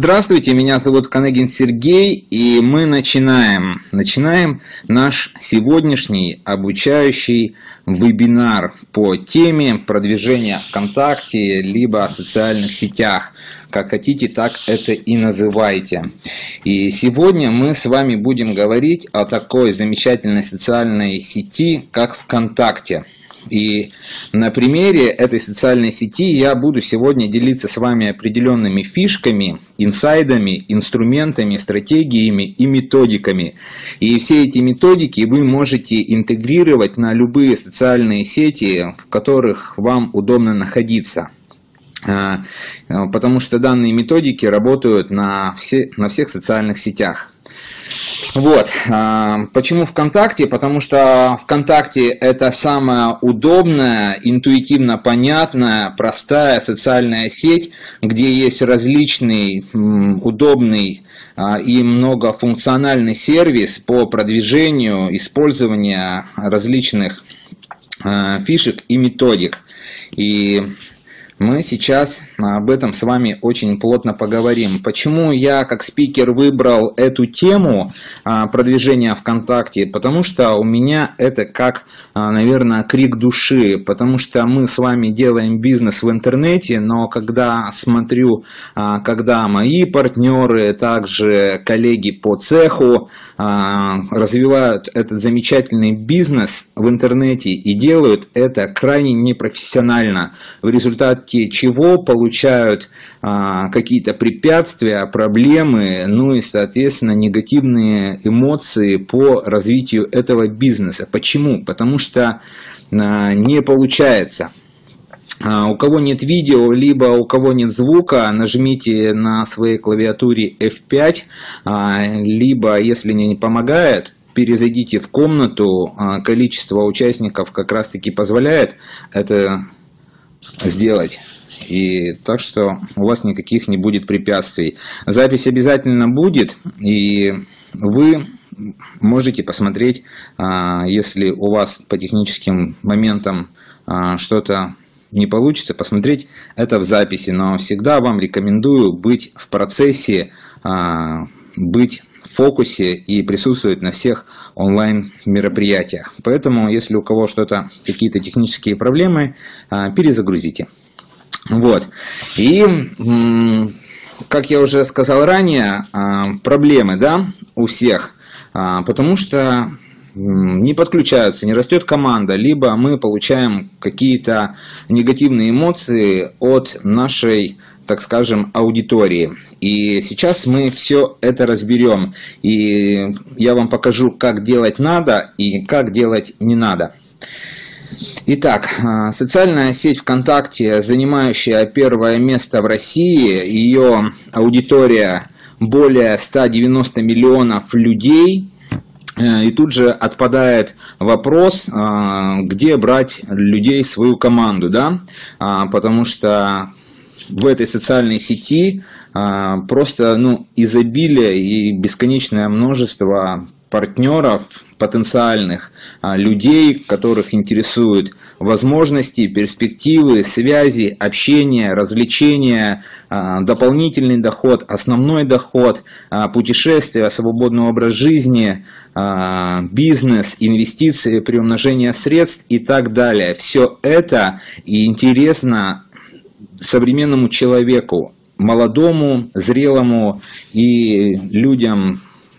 Здравствуйте, меня зовут Канегин Сергей, и мы начинаем наш сегодняшний обучающий вебинар по теме продвижения ВКонтакте, либо о социальных сетях. Как хотите, так это и называйте. И сегодня мы с вами будем говорить о такой замечательной социальной сети, как ВКонтакте. И на примере этой социальной сети я буду сегодня делиться с вами определенными фишками, инсайдами, инструментами, стратегиями и методиками. И все эти методики вы можете интегрировать на любые социальные сети, в которых вам удобно находиться. Потому что данные методики работают на всех социальных сетях. Вот. Почему ВКонтакте? Потому что ВКонтакте это самая удобная, интуитивно понятная, простая социальная сеть, где есть различный, удобный и многофункциональный сервис по продвижению, использованию различных фишек и методик. И мы сейчас об этом с вами очень плотно поговорим. Почему я как спикер выбрал эту тему продвижения ВКонтакте? Потому что у меня это как, наверное, крик души. Потому что мы с вами делаем бизнес в интернете, но когда смотрю, когда мои партнеры, также коллеги по цеху развивают этот замечательный бизнес в интернете и делают это крайне непрофессионально, в результате чего получают какие-то препятствия, проблемы, ну и, соответственно, негативные эмоции по развитию этого бизнеса. Почему? Потому что не получается. У кого нет видео, либо у кого нет звука, нажмите на своей клавиатуре F5, либо, если не помогает, перезайдите в комнату, количество участников как раз таки позволяет это сделать. И так что у вас никаких не будет препятствий. Запись обязательно будет, и вы можете посмотреть, если у вас по техническим моментам что-то не получится, посмотреть это в записи. Но всегда вам рекомендую быть в процессе, быть в фокусе и присутствовать на всех онлайн мероприятиях. Поэтому, если у кого что-то, какие-то технические проблемы, перезагрузите. Вот. И, как я уже сказал ранее, проблемы, да, у всех, потому что не подключаются, не растет команда, либо мы получаем какие-то негативные эмоции от нашей, так скажем, аудитории. И сейчас мы все это разберем. И я вам покажу, как делать надо и как делать не надо. Итак, социальная сеть ВКонтакте, занимающая первое место в России, ее аудитория более 190 миллионов людей. И тут же отпадает вопрос, где брать людей в свою команду, да? Потому что в этой социальной сети просто изобилие и бесконечное множество партнеров, потенциальных людей, которых интересуют возможности, перспективы, связи, общение, развлечения, дополнительный доход, основной доход, путешествия, свободный образ жизни, бизнес, инвестиции, приумножение средств и так далее. Все это интересно современному человеку, молодому, зрелому и людям,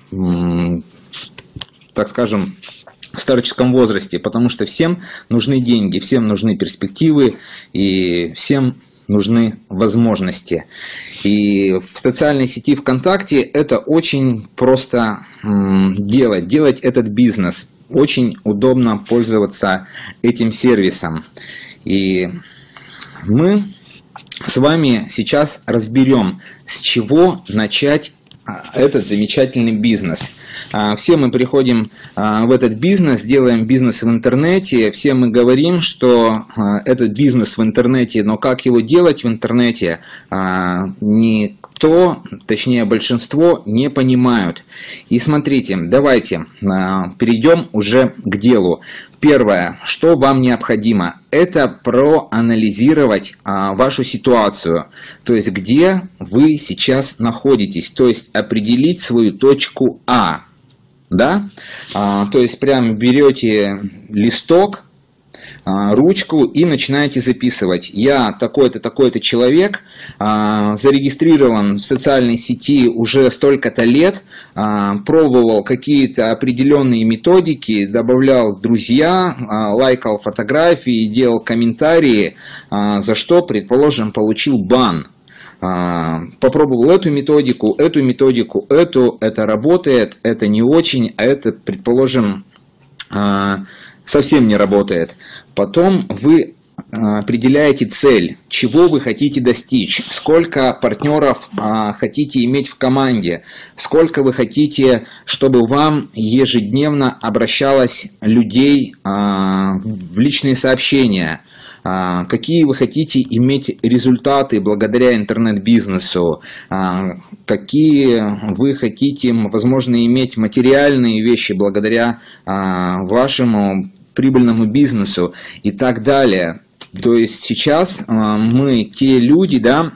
так скажем, в старческом возрасте, потому что всем нужны деньги, всем нужны перспективы и всем нужны возможности. И в социальной сети ВКонтакте это очень просто делать этот бизнес. Очень удобно пользоваться этим сервисом. И мы с вами сейчас разберем, с чего начать этот замечательный бизнес. Все мы приходим в этот бизнес, делаем бизнес в интернете, все мы говорим, что этот бизнес в интернете, но как его делать в интернете, не точнее большинство, не понимают. И смотрите, давайте перейдем уже к делу. Первое, что вам необходимо, это проанализировать вашу ситуацию, то есть где вы сейчас находитесь, то есть определить свою точку А. Да? То есть прямо берете листок, ручку и начинаете записывать. Я такой-то, такой-то человек, зарегистрирован в социальной сети уже столько-то лет, пробовал какие-то определенные методики, добавлял друзья, лайкал фотографии, делал комментарии, за что, предположим, получил бан. Попробовал эту методику, это работает, это не очень, а это, предположим, совсем не работает. Потом вы определяете цель, чего вы хотите достичь, сколько партнеров хотите иметь в команде, сколько вы хотите, чтобы вам ежедневно обращалось людей в личные сообщения, какие вы хотите иметь результаты благодаря интернет-бизнесу, какие вы хотите, возможно, иметь материальные вещи благодаря вашему прибыльному бизнесу и так далее. То есть сейчас мы те люди, да,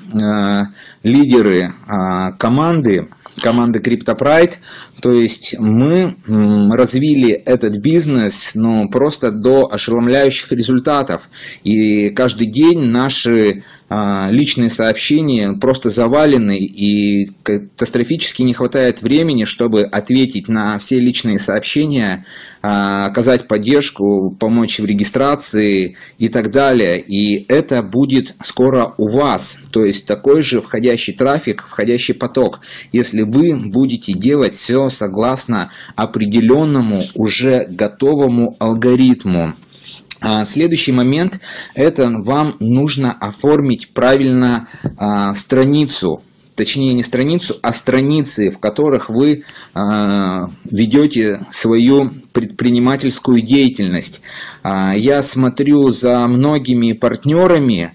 лидеры команды CryptoPride, то есть мы развили этот бизнес, ну, просто до ошеломляющих результатов. И каждый день наши личные сообщения просто завалены, и катастрофически не хватает времени, чтобы ответить на все личные сообщения, оказать поддержку, помочь в регистрации и так далее. И это будет скоро у вас, то есть такой же входящий трафик, входящий поток, если вы будете делать все согласно определенному уже готовому алгоритму. Следующий момент – это вам нужно оформить правильно страницу. Точнее, не страницу, а страницы, в которых вы ведете свою предпринимательскую деятельность. Я смотрю за многими партнерами,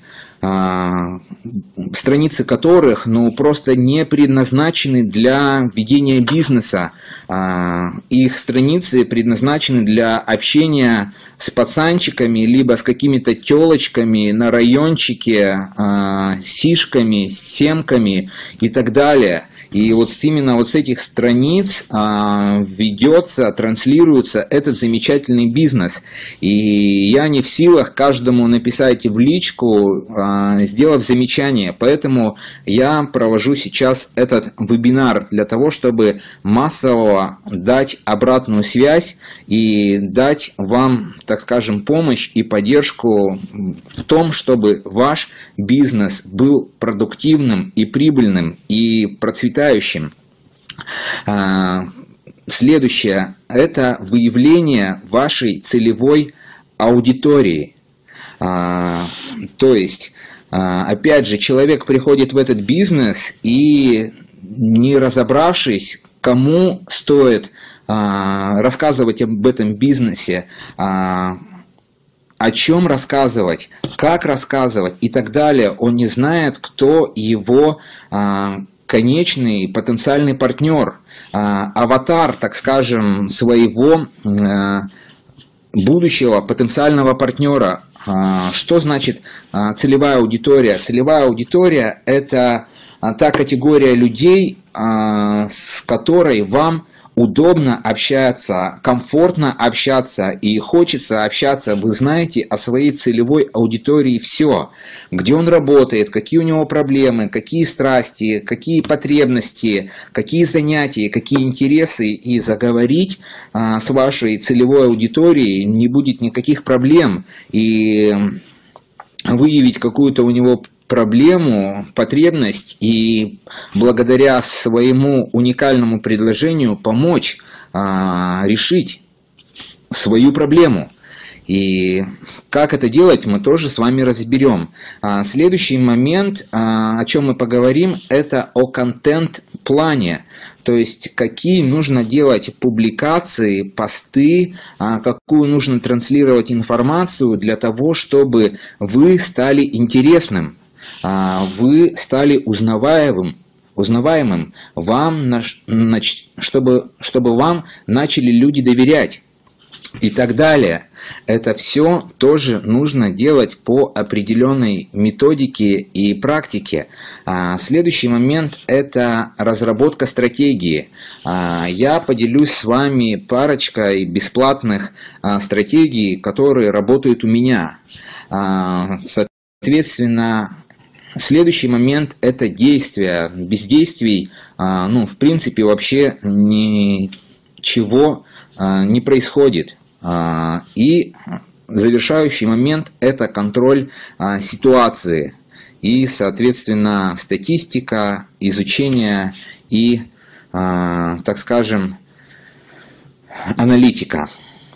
страницы которых, ну, просто не предназначены для ведения бизнеса. Их страницы предназначены для общения с пацанчиками, либо с какими-то телочками на райончике, сишками, семками и так далее. И вот именно вот с этих страниц ведется, транслируется этот замечательный бизнес. И я не в силах каждому написать в личку, сделав замечание. Поэтому я провожу сейчас этот вебинар для того, чтобы массово дать обратную связь и дать вам, так скажем, помощь и поддержку в том, чтобы ваш бизнес был продуктивным и прибыльным и процветающим. Следующее – это выявление вашей целевой аудитории. То есть, опять же, человек приходит в этот бизнес и, не разобравшись, кому стоит рассказывать об этом бизнесе, о чем рассказывать, как рассказывать и так далее, он не знает, кто его конечный потенциальный партнер, аватар, так скажем, своего будущего потенциального партнера. Что значит целевая аудитория? Целевая аудитория – это та категория людей, с которой вам удобно общаться, комфортно общаться и хочется общаться. Вы знаете о своей целевой аудитории все. Где он работает, какие у него проблемы, какие страсти, какие потребности, какие занятия, какие интересы. И заговорить с вашей целевой аудиторией не будет никаких проблем. И выявить какую-то у него проблему, потребность и благодаря своему уникальному предложению помочь решить свою проблему. И как это делать, мы тоже с вами разберем. Следующий момент, о чем мы поговорим, это о контент-плане. То есть, какие нужно делать публикации, посты, какую нужно транслировать информацию для того, чтобы вы стали интересным, вы стали узнаваемым, узнаваемым, чтобы вам начали люди доверять и так далее. Это все тоже нужно делать по определенной методике и практике. Следующий момент – это разработка стратегии. Я поделюсь с вами парочкой бесплатных стратегий, которые работают у меня. Соответственно, следующий момент – это действия. Без действий, в принципе, вообще ничего не происходит. И завершающий момент – это контроль ситуации и, соответственно, статистика, изучение и, так скажем, аналитика.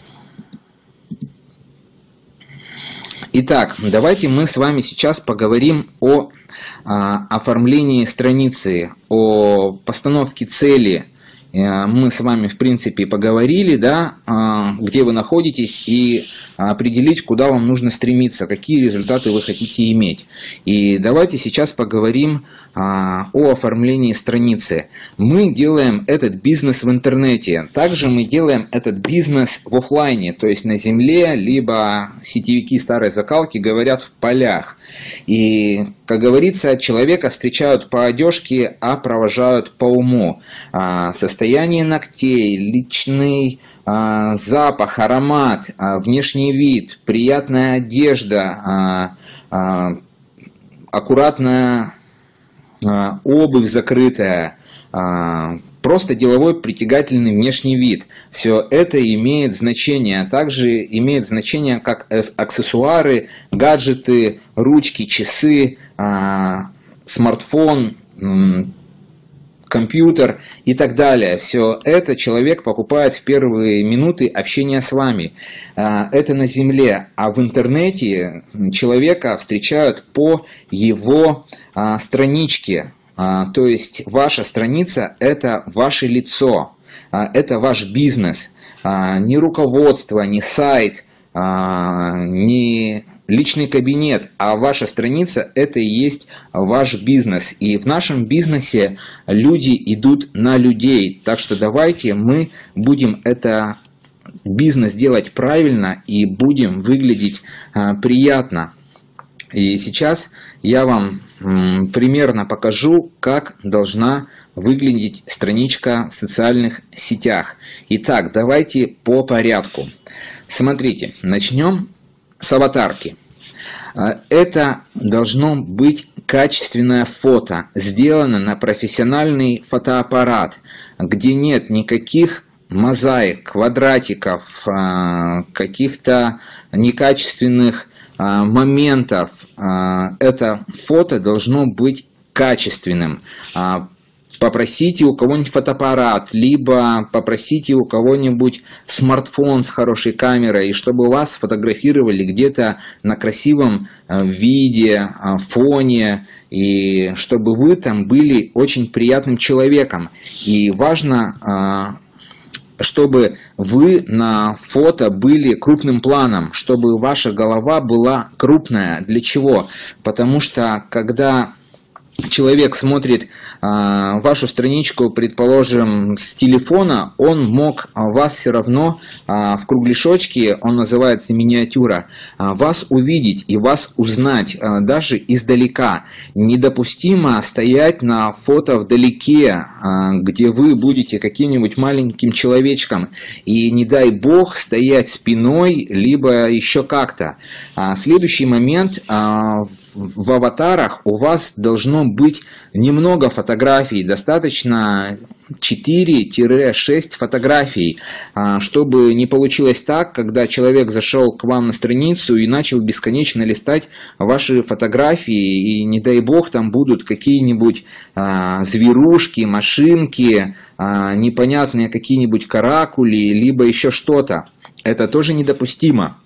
Итак, давайте мы с вами сейчас поговорим о оформлении страницы, о постановке цели. Мы с вами, в принципе, поговорили, да, где вы находитесь, и определить, куда вам нужно стремиться, какие результаты вы хотите иметь. И давайте сейчас поговорим о оформлении страницы. Мы делаем этот бизнес в интернете, также мы делаем этот бизнес в офлайне, то есть на земле, либо сетевики старой закалки говорят в полях. И, как говорится, человека встречают по одежке, а провожают по уму. Состояние ногтей, личный запах, аромат, внешний вид, приятная одежда, аккуратная обувь закрытая, просто деловой притягательный внешний вид. Все это имеет значение. Также имеет значение как аксессуары, гаджеты, ручки, часы, смартфон, компьютер и так далее. Все это человек покупает в первые минуты общения с вами. Это на земле, а в интернете человека встречают по его страничке. То есть ваша страница – это ваше лицо, это ваш бизнес. Не руководство, не сайт, не личный кабинет, а ваша страница – это и есть ваш бизнес. И в нашем бизнесе люди идут на людей. Так что давайте мы будем это бизнес делать правильно и будем выглядеть приятно. И сейчас я вам примерно покажу, как должна выглядеть страничка в социальных сетях. Итак, давайте по порядку. Смотрите, начнем с аватарки. Это должно быть качественное фото, сделано на профессиональный фотоаппарат, где нет никаких мозаик, квадратиков, каких-то некачественных моментов. Это фото должно быть качественным. Попросите у кого-нибудь фотоаппарат, либо попросите у кого-нибудь смартфон с хорошей камерой, чтобы вас фотографировали где-то на красивом виде, фоне, и чтобы вы там были очень приятным человеком. И важно, чтобы вы на фото были крупным планом, чтобы ваша голова была крупная. Для чего? Потому что когда человек смотрит вашу страничку, предположим, с телефона, он мог вас все равно в кругляшочке, он называется миниатюра, вас увидеть и вас узнать даже издалека. Недопустимо стоять на фото вдалеке, где вы будете каким-нибудь маленьким человечком, и не дай бог стоять спиной, либо еще как-то. Следующий момент, в аватарах у вас должно быть немного фотографий, достаточно 4-6 фотографий, чтобы не получилось так, когда человек зашел к вам на страницу и начал бесконечно листать ваши фотографии, и не дай бог там будут какие-нибудь зверушки, машинки, непонятные какие-нибудь каракули, либо еще что-то. Это тоже недопустимо.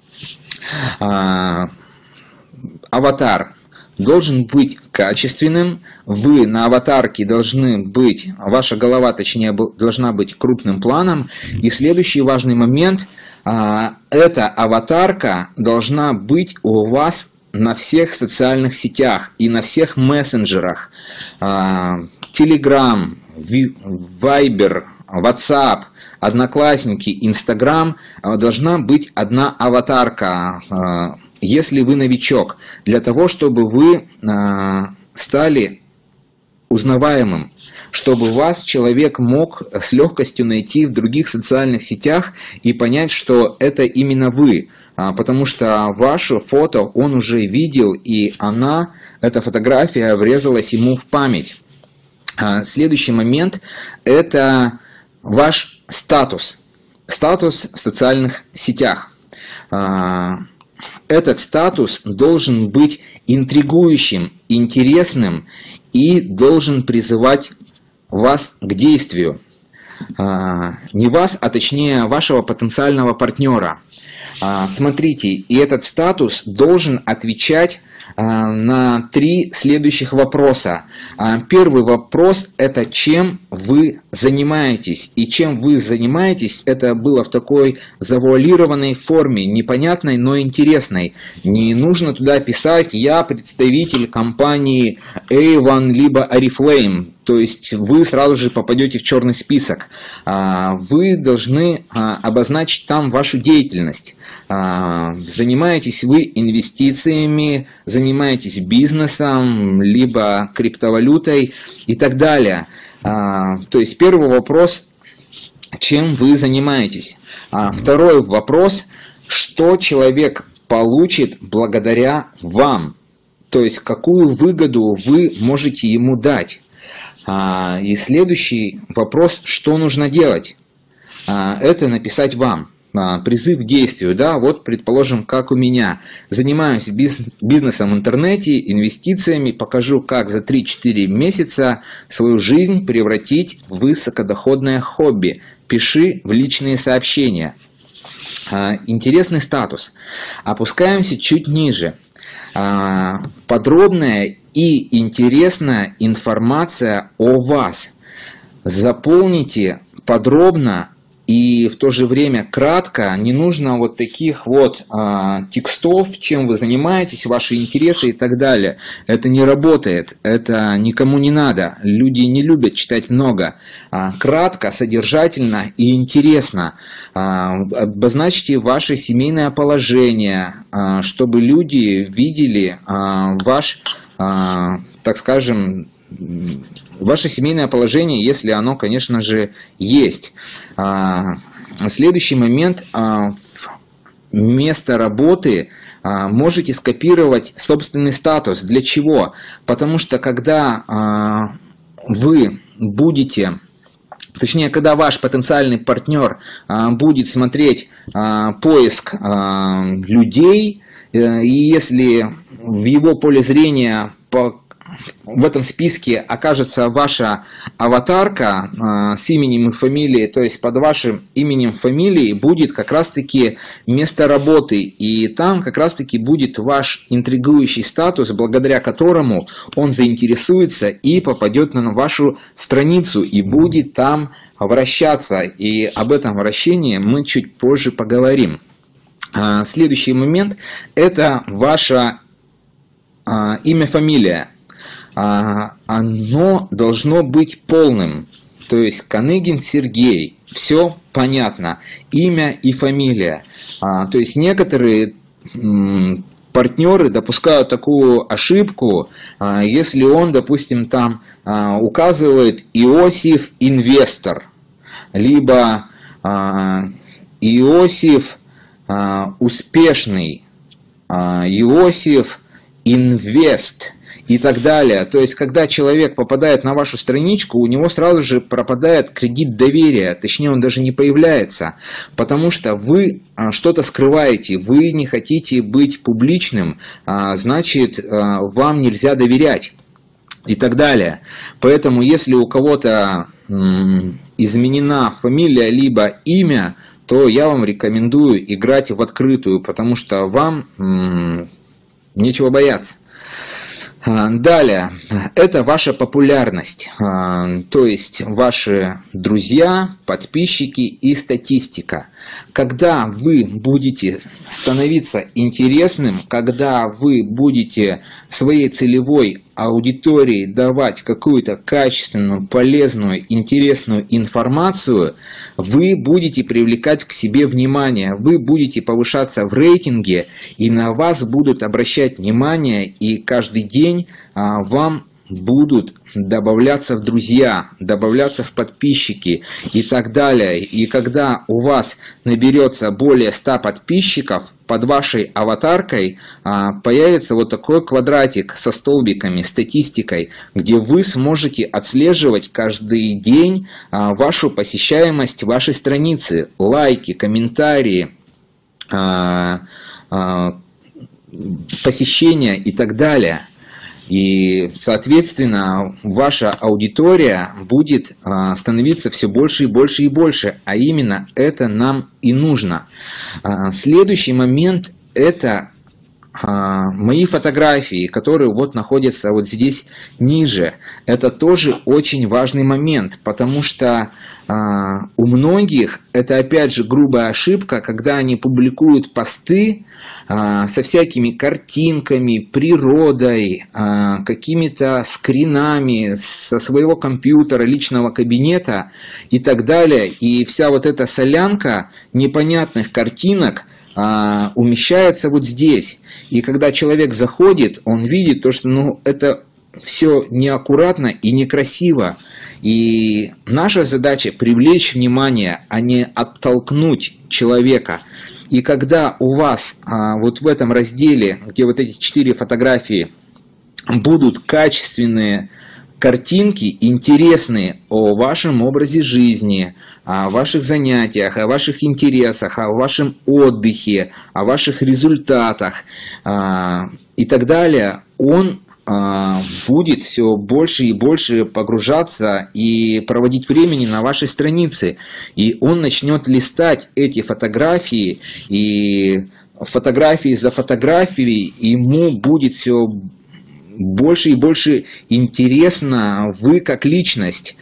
Аватар должен быть качественным, вы на аватарке должны быть, ваша голова, точнее, должна быть крупным планом. И следующий важный момент, эта аватарка должна быть у вас на всех социальных сетях и на всех мессенджерах. Telegram, Viber, WhatsApp, Одноклассники, Instagram должна быть одна аватарка, если вы новичок, для того, чтобы вы стали узнаваемым, чтобы вас человек мог с легкостью найти в других социальных сетях и понять, что это именно вы, потому что ваше фото он уже видел, и эта фотография врезалась ему в память. Следующий момент – это ваш статус в социальных сетях. Этот статус должен быть интригующим, интересным и должен призывать вас к действию. Не вас, а точнее вашего потенциального партнера. Смотрите, и этот статус должен отвечать на 3 следующих вопроса. Первый вопрос – это чем вы занимаетесь. И чем вы занимаетесь, это было в такой завуалированной форме, непонятной, но интересной. Не нужно туда писать «я представитель компании Avon» либо Oriflame. То есть вы сразу же попадете в черный список. Вы должны обозначить там вашу деятельность. Занимаетесь вы инвестициями, занимаетесь бизнесом, либо криптовалютой и так далее. То есть первый вопрос, чем вы занимаетесь. Второй вопрос, что человек получит благодаря вам. То есть какую выгоду вы можете ему дать. И следующий вопрос, что нужно делать? Это написать вам. Призыв к действию, да, вот предположим, как у меня. Занимаюсь бизнесом в интернете, инвестициями, покажу, как за 3-4 месяца свою жизнь превратить в высокодоходное хобби. Пиши в личные сообщения. Интересный статус. Опускаемся чуть ниже. Подробная и интересная информация о вас. Заполните подробно и в то же время кратко. Не нужно вот таких вот текстов, чем вы занимаетесь, ваши интересы и так далее. Это не работает, это никому не надо. Люди не любят читать много. Кратко, содержательно и интересно. Обозначьте ваше семейное положение, чтобы люди видели так скажем, ваше семейное положение, если оно, конечно же, есть. Следующий момент. Место работы можете скопировать собственный статус. Для чего? Потому что когда вы будете... Точнее, когда ваш потенциальный партнер будет смотреть поиск людей, и если в его поле зрения в этом списке окажется ваша аватарка с именем и фамилией, то есть под вашим именем, фамилией будет как раз-таки место работы, и там как раз-таки будет ваш интригующий статус, благодаря которому он заинтересуется и попадет на вашу страницу и будет там вращаться, и об этом вращении мы чуть позже поговорим. Следующий момент – это ваше имя, фамилия. Оно должно быть полным, то есть Коныгин Сергей, все понятно, имя и фамилия. То есть некоторые партнеры допускают такую ошибку, если он, допустим, там указывает Иосиф Инвестор, либо Иосиф Успешный, Иосиф Инвест и так далее. То есть, когда человек попадает на вашу страничку, у него сразу же пропадает кредит доверия, точнее, он даже не появляется, потому что вы что-то скрываете, вы не хотите быть публичным, значит, вам нельзя доверять и так далее. Поэтому, если у кого-то изменена фамилия либо имя, то я вам рекомендую играть в открытую, потому что вам нечего бояться. Далее, это ваша популярность, то есть ваши друзья, подписчики и статистика. Когда вы будете становиться интересным, когда вы будете своей целевой аудитории давать какую-то качественную, полезную, интересную информацию, вы будете привлекать к себе внимание, вы будете повышаться в рейтинге, и на вас будут обращать внимание, и каждый день вам будут добавляться в друзья, добавляться в подписчики и так далее. И когда у вас наберется более 100 подписчиков, под вашей аватаркой появится вот такой квадратик со столбиками, статистикой, где вы сможете отслеживать каждый день вашу посещаемость вашей страницы, лайки, комментарии, посещения и так далее. И, соответственно, ваша аудитория будет становиться все больше и больше и больше, а именно это нам и нужно. Следующий момент – это мои фотографии, которые вот находятся вот здесь ниже. Это тоже очень важный момент, потому что у многих это опять же грубая ошибка, когда они публикуют посты со всякими картинками, природой, какими-то скринами со своего компьютера, личного кабинета и так далее. И вся вот эта солянка непонятных картинок умещается вот здесь. И когда человек заходит, он видит то, что это все неаккуратно и некрасиво. И наша задача привлечь внимание, а не оттолкнуть человека. И когда у вас вот в этом разделе, где вот эти 4 фотографии, будут качественные картинки, интересные о вашем образе жизни, о ваших занятиях, о ваших интересах, о вашем отдыхе, о ваших результатах и так далее, он будет все больше и больше погружаться и проводить времени на вашей странице. И он начнет листать эти фотографии, и фотографии за фотографией ему будет все больше и больше интересно вы как личность.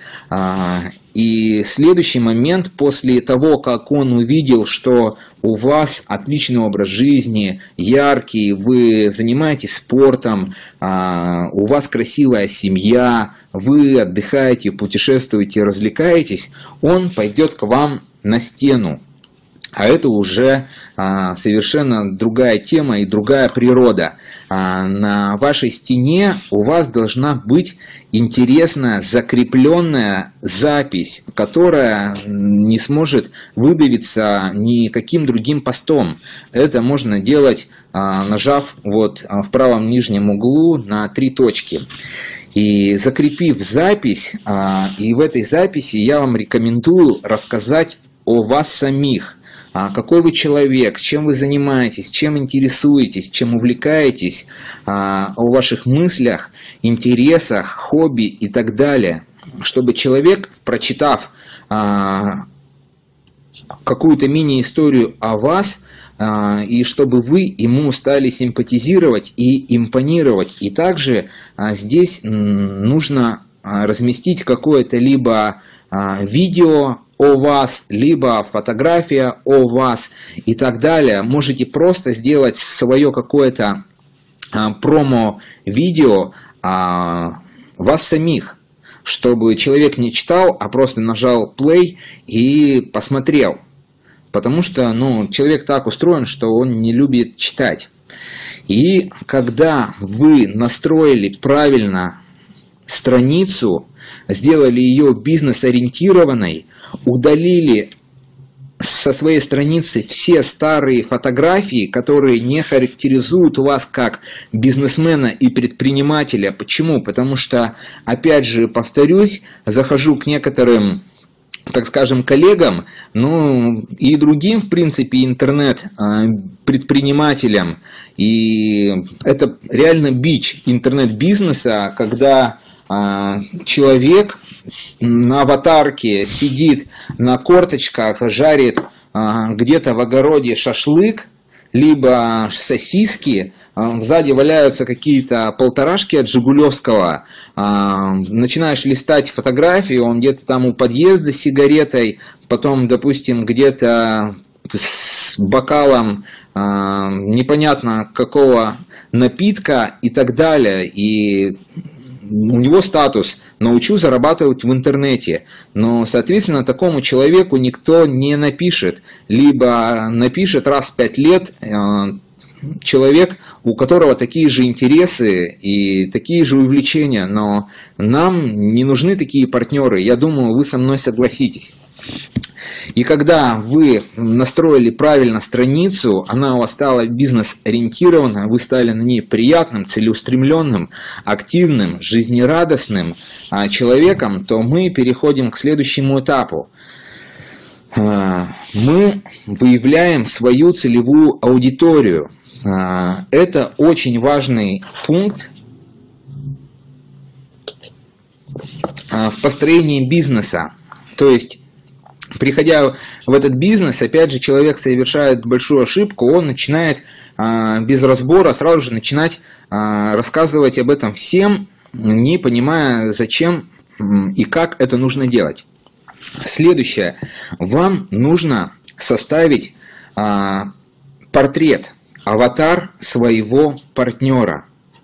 И следующий момент, после того, как он увидел, что у вас отличный образ жизни, яркий, вы занимаетесь спортом, у вас красивая семья, вы отдыхаете, путешествуете, развлекаетесь, он пойдет к вам на стену. А это уже совершенно другая тема и другая природа. На вашей стене у вас должна быть интересная закрепленная запись, которая не сможет выдавиться никаким другим постом. Это можно делать, нажав вот в правом нижнем углу на 3 точки. И закрепив запись, и в этой записи я вам рекомендую рассказать о вас самих. Какой вы человек, чем вы занимаетесь, чем интересуетесь, чем увлекаетесь, о ваших мыслях, интересах, хобби и так далее. Чтобы человек, прочитав какую-то мини-историю о вас, и чтобы вы ему стали симпатизировать и импонировать. И также здесь нужно разместить какое-то либо видео о вас, либо фотография о вас и так далее. Можете просто сделать свое какое-то промо-видео вас самих, чтобы человек не читал, а просто нажал play и посмотрел. Потому что человек так устроен, что он не любит читать. И когда вы настроили правильно страницу, сделали ее бизнес-ориентированной, удалили со своей страницы все старые фотографии, которые не характеризуют вас как бизнесмена и предпринимателя. Почему? Потому что, опять же, повторюсь, захожу к некоторым, так скажем, коллегам, и другим, в принципе, интернет-предпринимателям. И это реально бич интернет-бизнеса, когда человек на аватарке сидит на корточках, жарит где-то в огороде шашлык, либо сосиски, сзади валяются какие-то полторашки от Жигулевского, начинаешь листать фотографии, он где-то там у подъезда с сигаретой, потом, допустим, где-то с бокалом непонятно какого напитка и так далее. И у него статус «научу зарабатывать в интернете». Но, соответственно, такому человеку никто не напишет. Либо напишет раз в 5 лет человек, у которого такие же интересы и такие же увлечения. Но нам не нужны такие партнеры. Я думаю, вы со мной согласитесь. И когда вы настроили правильно страницу, она у вас стала бизнес-ориентированной, вы стали на ней приятным, целеустремленным, активным, жизнерадостным человеком, то мы переходим к следующему этапу. Мы выявляем свою целевую аудиторию. Это очень важный пункт в построении бизнеса. То есть, приходя в этот бизнес, опять же, человек совершает большую ошибку, он начинает без разбора сразу же начинать рассказывать об этом всем, не понимая, зачем и как это нужно делать. Следующее. Вам нужно составить портрет, аватар своего партнера,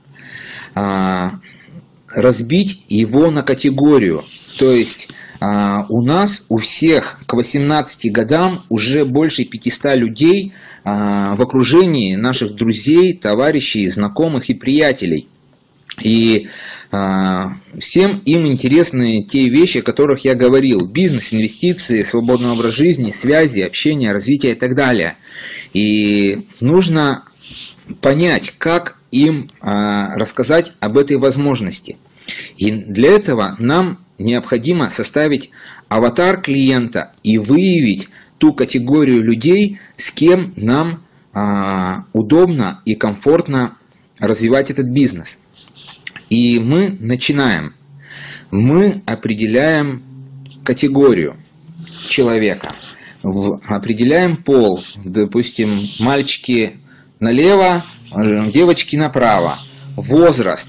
разбить его на категорию, то есть у нас, у всех к 18 годам уже больше 500 людей в окружении наших друзей, товарищей, знакомых и приятелей. И всем им интересны те вещи, о которых я говорил. Бизнес, инвестиции, свободный образ жизни, связи, общение, развитие и так далее. И нужно понять, как им рассказать об этой возможности. И для этого нам необходимо составить аватар клиента и выявить ту категорию людей, с кем нам удобно и комфортно развивать этот бизнес. И мы начинаем. Мы определяем категорию человека, определяем пол, допустим, мальчики налево, девочки направо, возраст.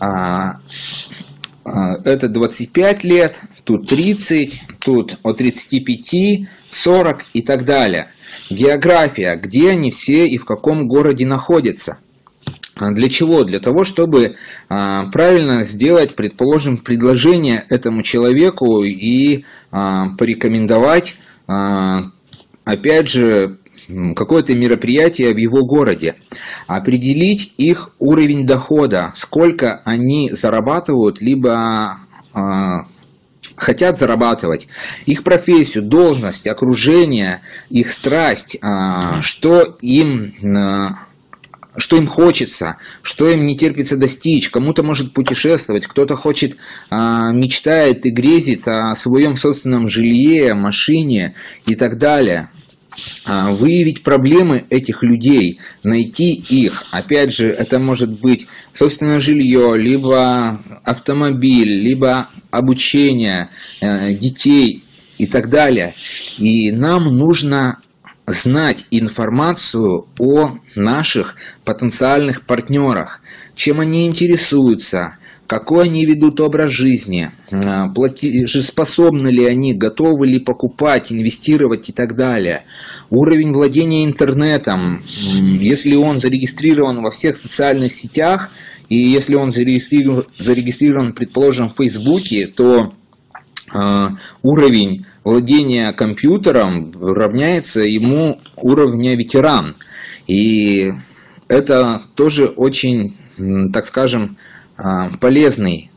Это 25 лет, тут 30, тут от 35, 40 и так далее. География, где они все и в каком городе находятся. Для чего? Для того, чтобы правильно сделать, предположим, предложение этому человеку и порекомендовать, опять же, какое-то мероприятие в его городе, определить их уровень дохода, сколько они зарабатывают, либо хотят зарабатывать, их профессию, должность, окружение, их страсть, что им хочется, что им не терпится достичь. Кому-то может путешествовать, кто-то хочет, мечтает и грезит о своем собственном жилье, машине и так далее. Выявить проблемы этих людей, найти их. Опять же, это может быть собственное жилье, либо автомобиль, либо обучение детей и так далее. И нам нужно знать информацию о наших потенциальных партнерах, чем они интересуются, какой они ведут образ жизни, платежеспособны ли они, готовы ли покупать, инвестировать и так далее. Уровень владения интернетом, если он зарегистрирован во всех социальных сетях, и если он зарегистрирован, предположим, в Фейсбуке, то уровень владения компьютером равняется ему уровню ветеран. И это тоже очень, так скажем, полезный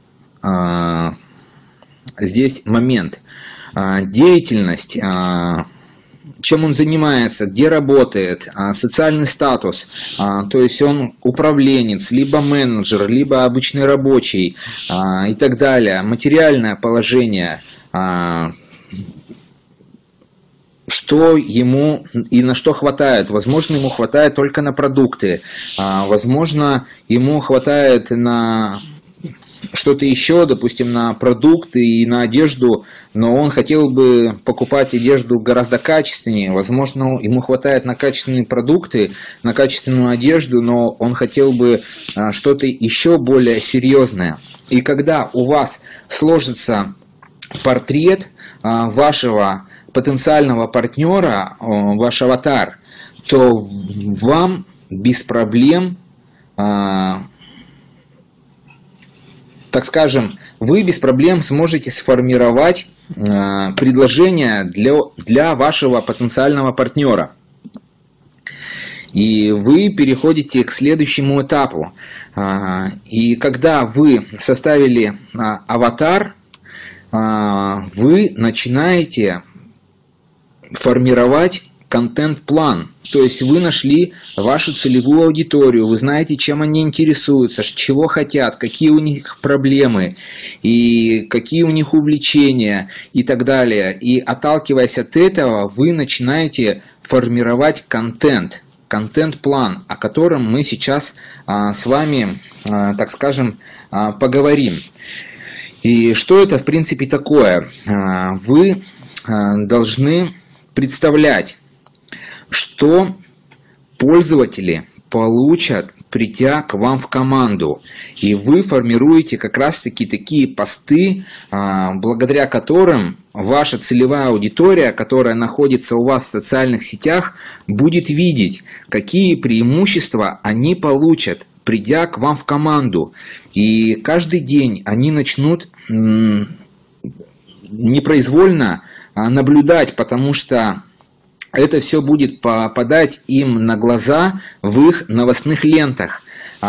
здесь момент. Деятельность, чем он занимается, где работает, социальный статус, то есть он управленец, либо менеджер, либо обычный рабочий и так далее, материальное положение, что ему и на что хватает. Возможно, ему хватает только на продукты, возможно, ему хватает на что-то еще, допустим, на продукты и на одежду, но он хотел бы покупать одежду гораздо качественнее. Возможно, ему хватает на качественные продукты, на качественную одежду, но он хотел бы что-то еще более серьезное. И когда у вас сложится портрет вашего потенциального партнера, ваш аватар, то вам без проблем, так скажем, вы без проблем сможете сформировать предложение для вашего потенциального партнера. И вы переходите к следующему этапу. И когда вы составили аватар, вы начинаете формировать контент-план. То есть вы нашли вашу целевую аудиторию, вы знаете, чем они интересуются, чего хотят, какие у них проблемы, и какие у них увлечения и так далее. И отталкиваясь от этого, вы начинаете формировать контент-план, о котором мы сейчас с вами, так скажем, поговорим. И что это в принципе такое? Вы должны представлять, что пользователи получат, придя к вам в команду. И вы формируете как раз-таки такие посты, благодаря которым ваша целевая аудитория, которая находится у вас в социальных сетях, будет видеть, какие преимущества они получат, придя к вам в команду. И каждый день они начнут непроизвольно наблюдать, потому что это все будет попадать им на глаза в их новостных лентах.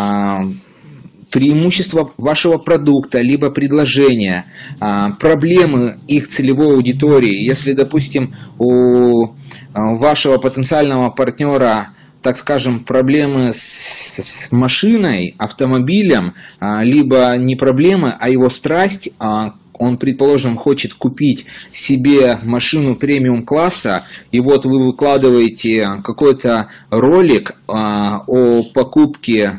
Преимущества вашего продукта, либо предложения, проблемы их целевой аудитории. Если, допустим, у вашего потенциального партнера, так скажем, проблемы с машиной, автомобилем, либо не проблемы, а его страсть, он, предположим, хочет купить себе машину премиум-класса, и вот вы выкладываете какой-то ролик о покупке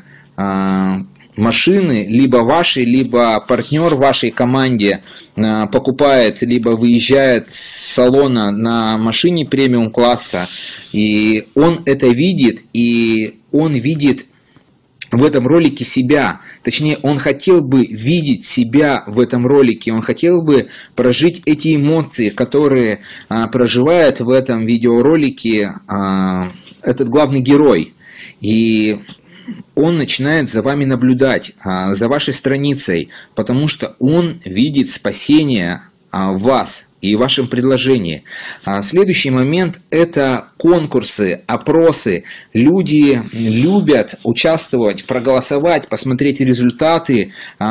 машины, либо вашей, либо партнер в вашей команде покупает, либо выезжает с салона на машине премиум-класса, и он это видит, и он видит в этом ролике себя, точнее, он хотел бы видеть себя в этом ролике, он хотел бы прожить эти эмоции, которые проживает в этом видеоролике этот главный герой. И он начинает за вами наблюдать, за вашей страницей, потому что он видит спасение в вас и в вашем предложении. Следующий момент – это конкурсы, опросы. Люди любят участвовать, проголосовать, посмотреть результаты,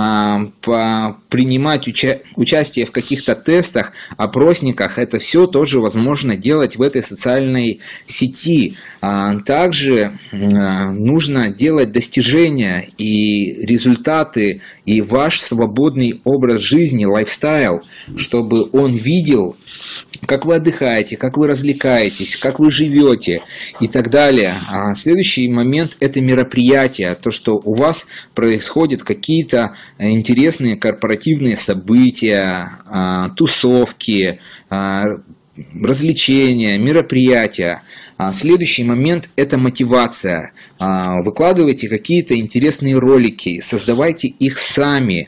принимать участие в каких-то тестах, опросниках. Это все тоже возможно делать в этой социальной сети. Также нужно делать достижения и результаты, и ваш свободный образ жизни, лайфстайл, чтобы он видел, как вы отдыхаете, как вы развлекаетесь, как вы живете и так далее. Следующий момент – это мероприятия, то, что у вас происходят какие-то интересные корпоративные события, тусовки, развлечения, мероприятия. Следующий момент – это мотивация. Выкладывайте какие-то интересные ролики, создавайте их сами.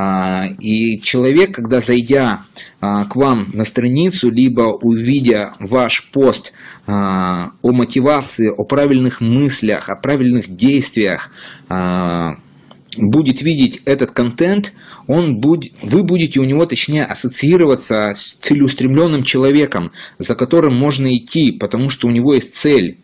И человек, когда зайдя к вам на страницу, либо увидя ваш пост о мотивации, о правильных мыслях, о правильных действиях, будет видеть этот контент, вы будете у него, точнее, ассоциироваться с целеустремленным человеком, за которым можно идти, потому что у него есть цель.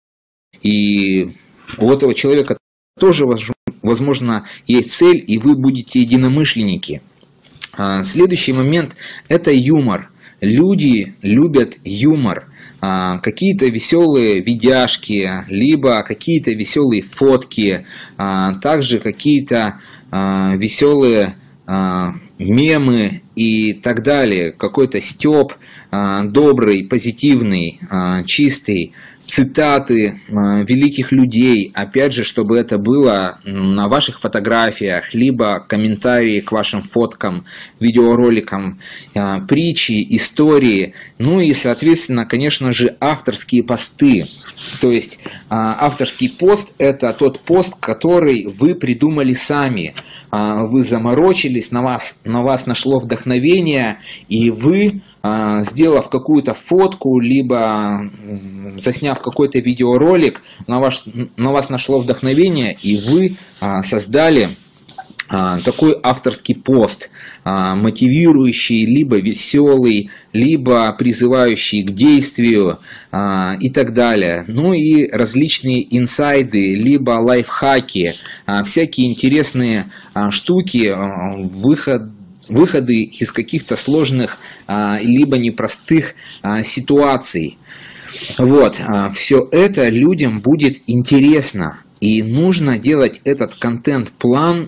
И у этого человека тоже, возможно, есть цель, и вы будете единомышленники. Следующий момент – это юмор. Люди любят юмор. Какие-то веселые видяшки, либо какие-то веселые фотки, также какие-то веселые мемы и так далее. Какой-то стёб добрый, позитивный, чистый. Цитаты великих людей, опять же, чтобы это было на ваших фотографиях, либо комментарии к вашим фоткам, видеороликам, притчи, истории, ну и, соответственно, конечно же, авторские посты. То есть Авторский пост – это тот пост, который вы придумали сами. Вы заморочились, на вас нашло вдохновение, и вы, сделав какую-то фотку, либо засняв какой-то видеоролик, на вас нашло вдохновение, и вы создали такой авторский пост, мотивирующий, либо веселый, либо призывающий к действию и так далее. Ну и различные инсайды, либо лайфхаки, всякие интересные штуки, выходы из каких-то сложных либо непростых ситуаций. Вот, все это людям будет интересно, и нужно делать этот контент-план,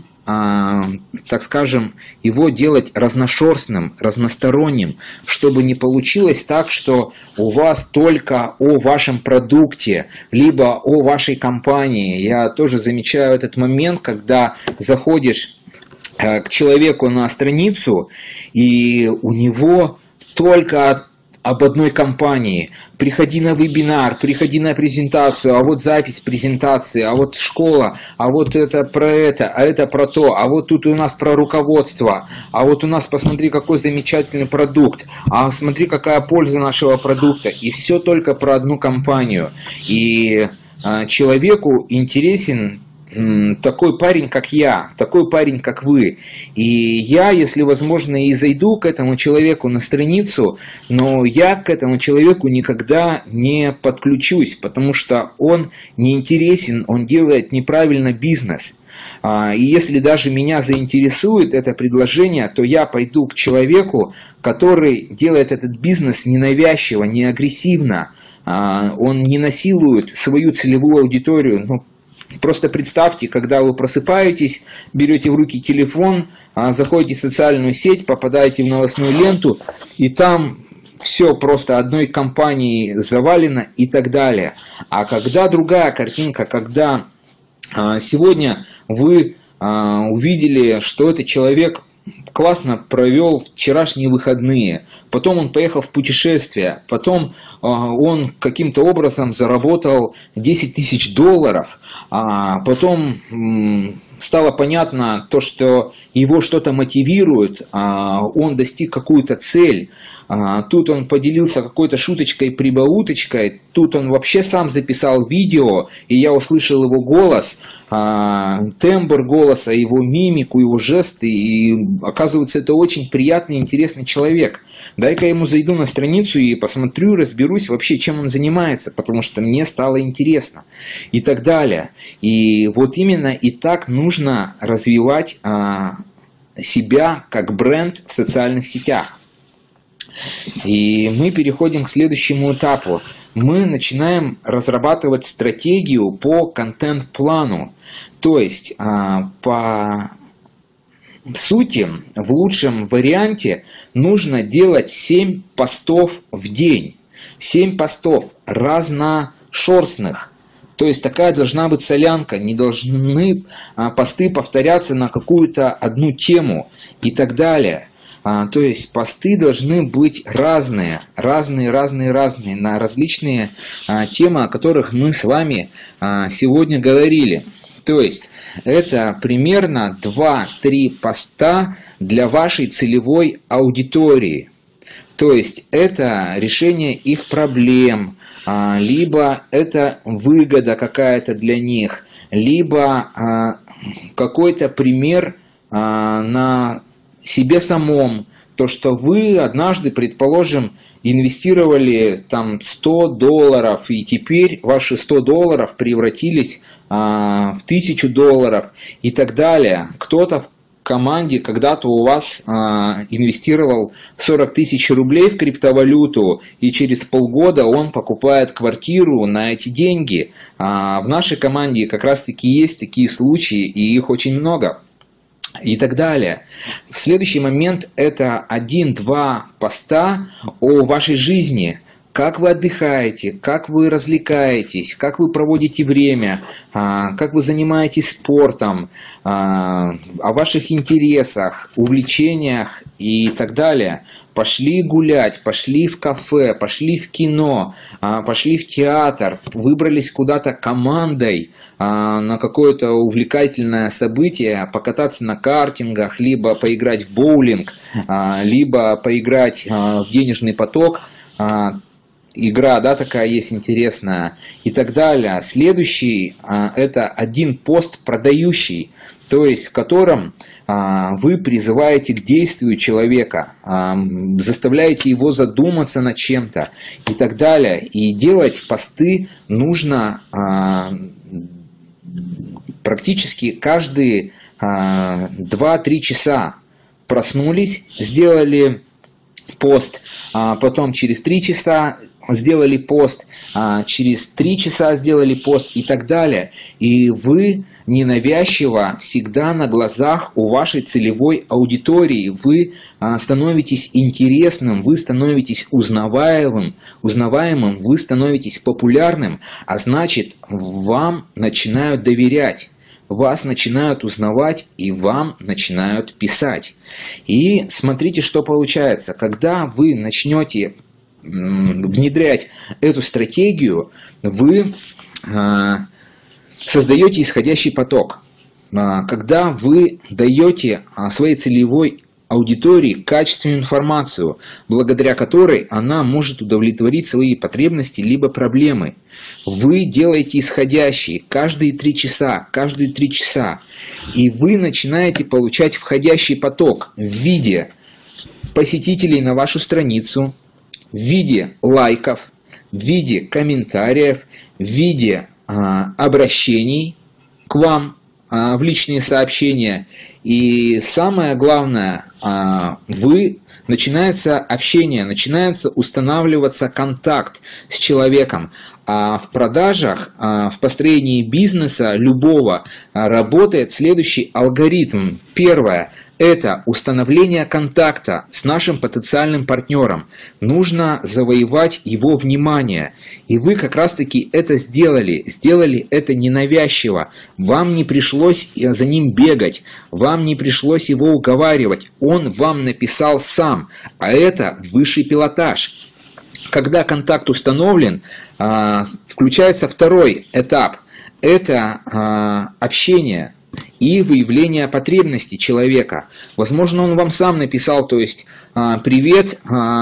так скажем, его делать разношерстным, разносторонним, чтобы не получилось так, что у вас только о вашем продукте, либо о вашей компании. Я тоже замечаю этот момент, когда заходишь к человеку на страницу, и у него только об одной компании. Приходи на вебинар, приходи на презентацию, а вот запись презентации, а вот школа, а вот это про это, а это про то, а вот тут у нас про руководство, а вот у нас посмотри, какой замечательный продукт, а смотри, какая польза нашего продукта. И все только про одну компанию. И человеку интересен такой парень, как я, такой парень, как вы. И я, если возможно, и зайду к этому человеку на страницу, но я к этому человеку никогда не подключусь, потому что он не интересен, он делает неправильно бизнес. И если даже меня заинтересует это предложение, то я пойду к человеку, который делает этот бизнес ненавязчиво, не агрессивно. Он не насилует свою целевую аудиторию. Просто представьте, когда вы просыпаетесь, берете в руки телефон, заходите в социальную сеть, попадаете в новостную ленту, и там все просто одной компанией завалено и так далее. А когда другая картинка, когда сегодня вы увидели, что этот человек классно провел вчерашние выходные, потом он поехал в путешествие, потом он каким-то образом заработал 10 тысяч долларов, потом стало понятно то, что его что-то мотивирует, он достиг какую-то цель. Тут он поделился какой-то шуточкой-прибауточкой, тут он вообще сам записал видео, и я услышал его голос, тембр голоса, его мимику, его жесты, и оказывается, это очень приятный, интересный человек. Дай-ка я ему зайду на страницу и посмотрю, разберусь вообще, чем он занимается, потому что мне стало интересно, и так далее. И вот именно и так нужно развивать себя как бренд в социальных сетях. И мы переходим к следующему этапу. Мы начинаем разрабатывать стратегию по контент-плану. То есть, по сути, в лучшем варианте нужно делать 7 постов в день. 7 постов разношерстных. То есть такая должна быть солянка, не должны посты повторяться на какую-то одну тему и так далее. То есть посты должны быть разные, на различные темы, о которых мы с вами сегодня говорили. То есть это примерно 2-3 поста для вашей целевой аудитории. То есть это решение их проблем, либо это выгода какая-то для них, либо какой-то пример на себе самом, то, что вы однажды, предположим, инвестировали там $100, и теперь ваши $100 превратились в $1000 и так далее. Кто-то в команде когда-то у вас инвестировал 40 тысяч рублей в криптовалюту, и через полгода он покупает квартиру на эти деньги. В нашей команде как раз-таки есть такие случаи, и их очень много. И так далее. Следующий момент – это 1-2 поста о вашей жизни, как вы отдыхаете, как вы развлекаетесь, как вы проводите время, как вы занимаетесь спортом, о ваших интересах, увлечениях и так далее. Пошли гулять, пошли в кафе, пошли в кино, пошли в театр, выбрались куда-то командой на какое-то увлекательное событие, покататься на картингах, либо поиграть в боулинг, либо поиграть в денежный поток. Игра, да, такая есть интересная и так далее. Следующий это один пост продающий, то есть в котором вы призываете к действию человека, заставляете его задуматься над чем-то и так далее. И делать посты нужно практически каждые 2-3 часа. Проснулись, сделали пост, потом через 3 часа сделали пост, через 3 часа сделали пост и так далее. И вы ненавязчиво всегда на глазах у вашей целевой аудитории. Вы становитесь интересным, вы становитесь узнаваемым, вы становитесь популярным, а значит, вам начинают доверять. Вас начинают узнавать и вам начинают писать. И смотрите, что получается. Когда вы начнете внедрять эту стратегию, вы создаете исходящий поток. Когда вы даете своей целевой аудитории качественную информацию, благодаря которой она может удовлетворить свои потребности либо проблемы. Вы делаете исходящие каждые 3 часа, и вы начинаете получать входящий поток в виде посетителей на вашу страницу, в виде лайков, в виде комментариев, в виде обращений к вам в личные сообщения. И самое главное, начинается общение, начинается устанавливаться контакт с человеком. А в продажах, в построении бизнеса любого работает следующий алгоритм. Первое – это установление контакта с нашим потенциальным партнером. Нужно завоевать его внимание. И вы как раз-таки это сделали. Сделали это ненавязчиво. Вам не пришлось за ним бегать. Вам не пришлось его уговаривать. Он вам написал сам. А это высший пилотаж. Когда контакт установлен, включается второй этап. Это общение и выявление потребностей человека. Возможно, он вам сам написал, то есть «Привет,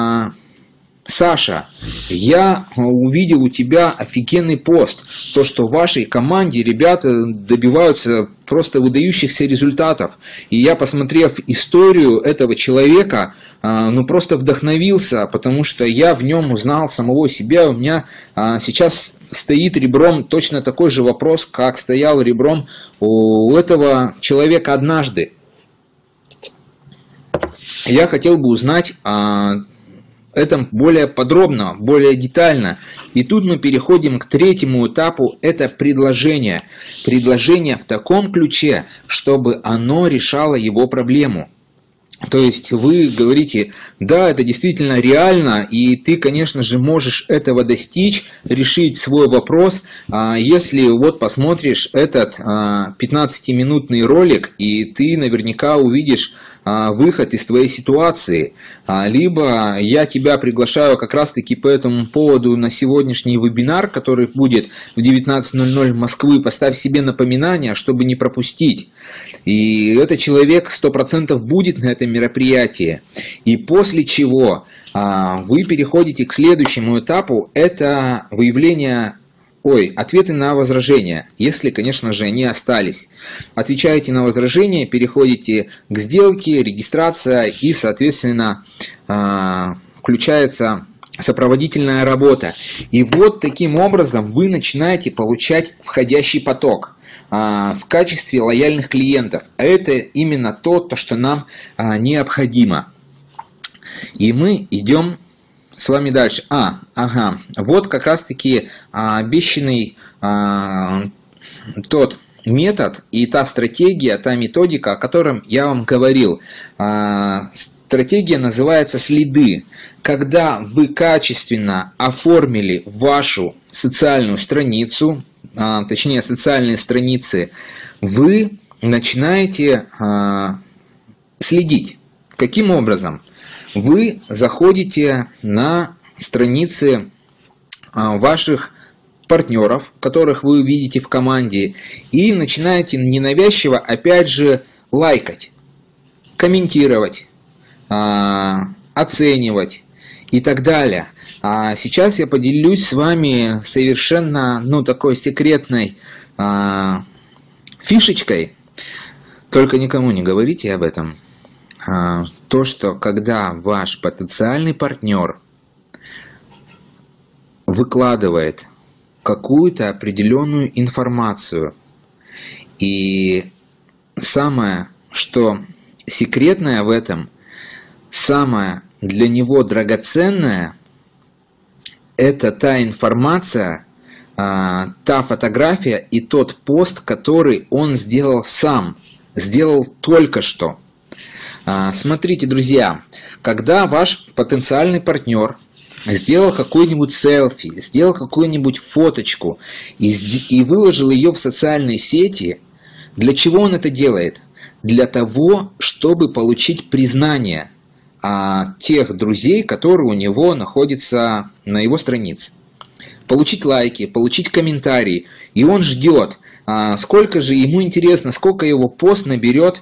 Саша, я увидел у тебя офигенный пост, то, что в вашей команде ребята добиваются просто выдающихся результатов. И я, посмотрев историю этого человека, просто вдохновился, потому что я в нем узнал самого себя. У меня сейчас стоит ребром точно такой же вопрос, как стоял ребром у этого человека однажды. Я хотел бы узнать этом более подробно, более детально. И тут мы переходим к третьему этапу, это предложение. Предложение в таком ключе, чтобы оно решало его проблему. То есть вы говорите, да, это действительно реально, и ты, конечно же, можешь этого достичь, решить свой вопрос, если вот посмотришь этот 15-минутный ролик, и ты наверняка увидишь выход из твоей ситуации. Либо я тебя приглашаю как раз-таки по этому поводу на сегодняшний вебинар, который будет в 19:00 Москвы. Поставь себе напоминание, чтобы не пропустить. И этот человек 100% будет на этом мероприятии. И после чего вы переходите к следующему этапу, это выявление, ответы на возражения, если, конечно же, они остались. Отвечаете на возражения, переходите к сделке, регистрация и, соответственно, включается сопроводительная работа. И вот таким образом вы начинаете получать входящий поток в качестве лояльных клиентов. А это именно то, что нам необходимо. И мы идем с вами дальше. Вот как раз таки обещанный тот метод и та стратегия, та методика, о котором я вам говорил. стратегия называется «Следы». Когда вы качественно оформили вашу социальную страницу, точнее социальные страницы, вы начинаете следить. Каким образом? Вы заходите на страницы ваших партнеров, которых вы видите в команде, и начинаете ненавязчиво, опять же, лайкать, комментировать, оценивать и так далее. А сейчас я поделюсь с вами совершенно, такой секретной фишечкой. Только никому не говорите об этом. То, что когда ваш потенциальный партнер выкладывает какую-то определенную информацию, и самое, что секретное в этом, самое для него драгоценное, это та информация, та фотография и тот пост, который он сделал сам, сделал только что. Смотрите, друзья, когда ваш потенциальный партнер сделал какой-нибудь селфи, сделал какую-нибудь фоточку и выложил ее в социальные сети, для чего он это делает? Для того, чтобы получить признание тех друзей, которые у него находятся на его странице. Получить лайки, получить комментарии. И он ждет, сколько же ему интересно, сколько его пост наберет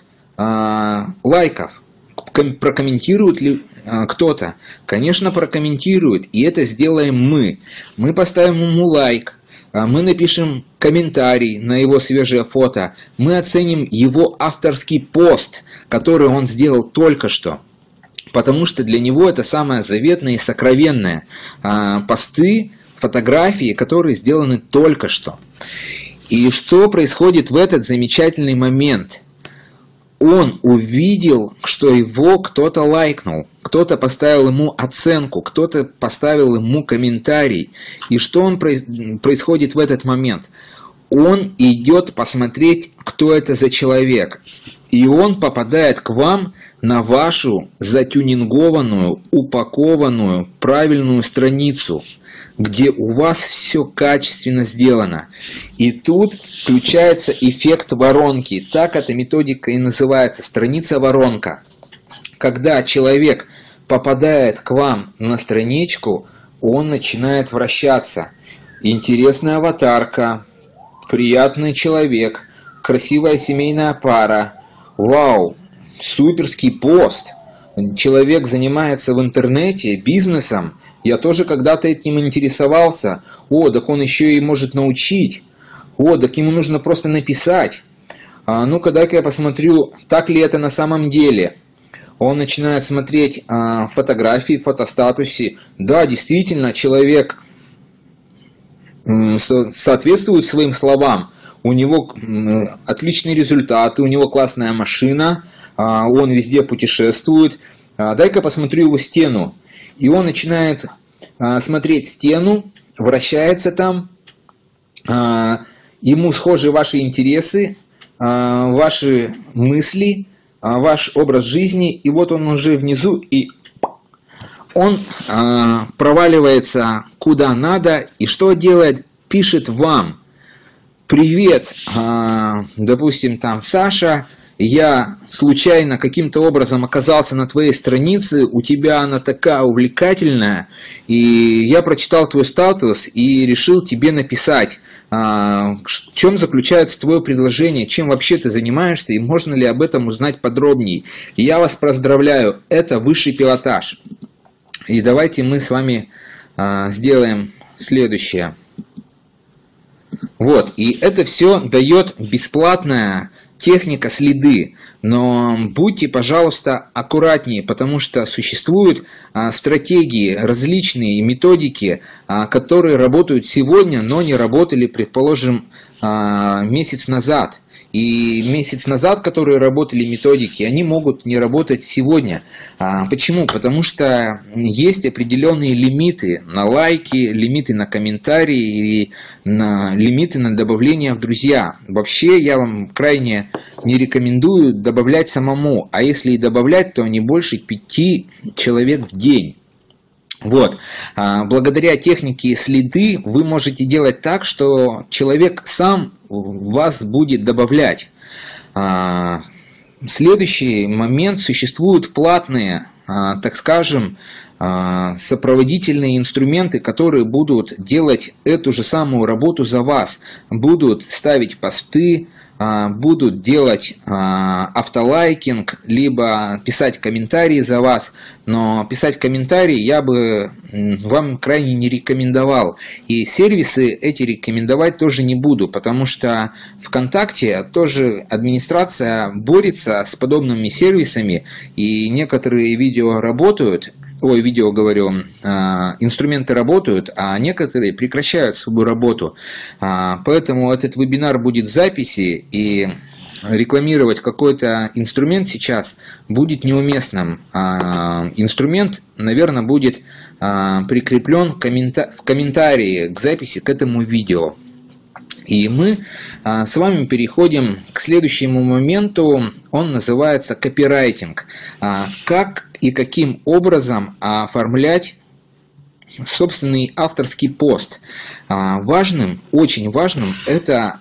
лайков. Прокомментирует ли кто-то? Конечно, прокомментирует. И это сделаем мы. Мы поставим ему лайк. Мы напишем комментарий на его свежее фото. Мы оценим его авторский пост, который он сделал только что. Потому что для него это самое заветное и сокровенное. Посты, фотографии, которые сделаны только что. И что происходит в этот замечательный момент? Он увидел, что его кто-то лайкнул, кто-то поставил ему оценку, кто-то поставил ему комментарий. И что происходит в этот момент? Он идет посмотреть, кто это за человек. И он попадает к вам на вашу затюнингованную, упакованную, правильную страницу, где у вас все качественно сделано. И тут включается эффект воронки. Так эта методика и называется, страница-воронка. Когда человек попадает к вам на страничку, он начинает вращаться. Интересная аватарка, приятный человек, красивая семейная пара. Вау, суперский пост. Человек занимается в интернете бизнесом. Я тоже когда-то этим интересовался. О, так он еще и может научить. О, так ему нужно просто написать. Ну-ка, дай-ка я посмотрю, так ли это на самом деле. Он начинает смотреть фотографии, фотостатусы. Да, действительно, человек соответствует своим словам. У него отличные результаты, у него классная машина, он везде путешествует. Дай-ка посмотрю его стену. И он начинает смотреть стену, вращается там, ему схожи ваши интересы, ваши мысли, ваш образ жизни, и вот он уже внизу, и он проваливается куда надо, и что делает? Пишет вам: привет, допустим, там, Саша, я случайно каким-то образом оказался на твоей странице, у тебя она такая увлекательная, и я прочитал твой статус и решил тебе написать, в чем заключается твое предложение, чем вообще ты занимаешься, и можно ли об этом узнать подробнее. И я вас поздравляю, это высший пилотаж. И давайте мы с вами сделаем следующее. Вот, и это все дает бесплатная техника следы, но будьте, пожалуйста, аккуратнее, потому что существуют стратегии, различные методики, которые работают сегодня, но не работали, предположим, месяц назад. И месяц назад, которые работали методики, они могут не работать сегодня. Почему? Потому что есть определенные лимиты на лайки, лимиты на комментарии и лимиты на добавление в друзья. Вообще я вам крайне не рекомендую добавлять самому, а если и добавлять, то не больше 5 человек в день. Вот. Благодаря технике следы вы можете делать так, что человек сам вас будет добавлять. Следующий момент. Существуют платные, так скажем, сопроводительные инструменты, которые будут делать эту же самую работу за вас. Будут ставить посты, будут делать автолайкинг, либо писать комментарии за вас. Но писать комментарии я бы вам крайне не рекомендовал. И сервисы эти рекомендовать тоже не буду, потому что ВКонтакте тоже администрация борется с подобными сервисами, и некоторые видео работают. Инструменты работают, а некоторые прекращают свою работу. Поэтому этот вебинар будет в записи, и рекламировать какой-то инструмент сейчас будет неуместным. Инструмент, наверное, будет прикреплен в комментарии к записи к этому видео. И мы с вами переходим к следующему моменту, он называется копирайтинг. Как и каким образом оформлять собственный авторский пост. Очень важным это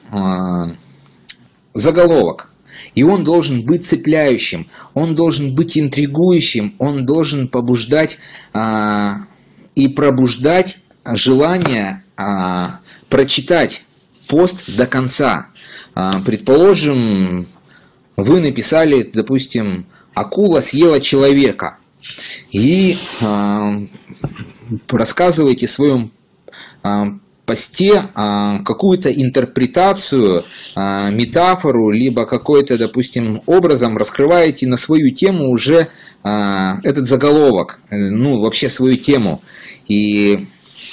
заголовок. И он должен быть цепляющим, он должен быть интригующим, он должен побуждать и пробуждать желание прочитать пост до конца. Предположим, вы написали, допустим, «Акула съела человека», и рассказываете в своем посте какую-то интерпретацию, метафору, либо какой-то, допустим, образом раскрываете на свою тему уже этот заголовок, ну, вообще свою тему. И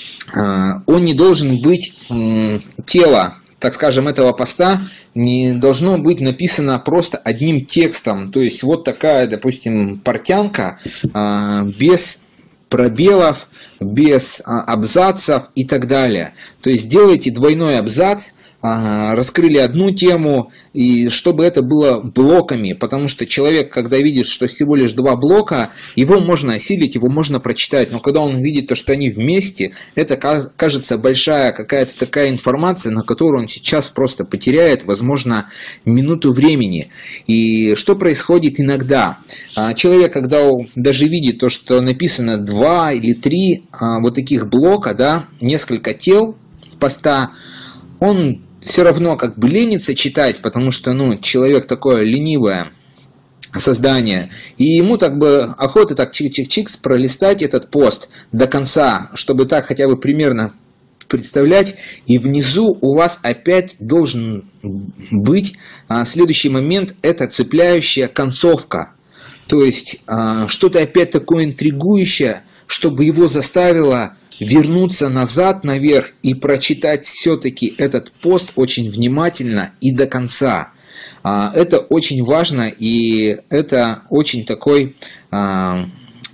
он не должен быть, тело, так скажем, этого поста не должно быть написано просто одним текстом. То есть вот такая, допустим, портянка без пробелов, без абзацев и так далее. То есть делайте двойной абзац, раскрыли одну тему, и чтобы это было блоками, потому что человек, когда видит, что всего лишь 2 блока, его можно осилить, его можно прочитать, но когда он видит то, что они вместе, это кажется большая какая-то такая информация, на которую он сейчас просто потеряет, возможно, минуту времени. И что происходит иногда? Человек, когда он даже видит то, что написано 2 или 3 вот таких блока, да, несколько тел поста, он все равно как бы ленится читать, потому что, ну, человек такое ленивое создание, и ему так бы охота так чик-чик-чик пролистать этот пост до конца, чтобы так хотя бы примерно представлять, и внизу у вас опять должен быть следующий момент, это цепляющая концовка, то есть что-то опять такое интригующее, чтобы его заставило вернуться назад наверх и прочитать все-таки этот пост очень внимательно и до конца. Это очень важно, и это очень такой, так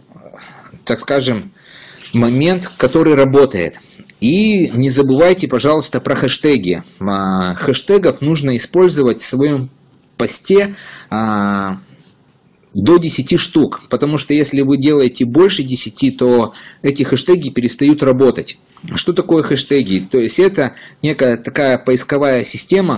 скажем, момент, который работает. И не забывайте, пожалуйста, про хэштеги. Хэштегов нужно использовать в своем посте до 10 штук, потому что если вы делаете больше 10, то эти хэштеги перестают работать. Что такое хэштеги? То есть это некая такая поисковая система,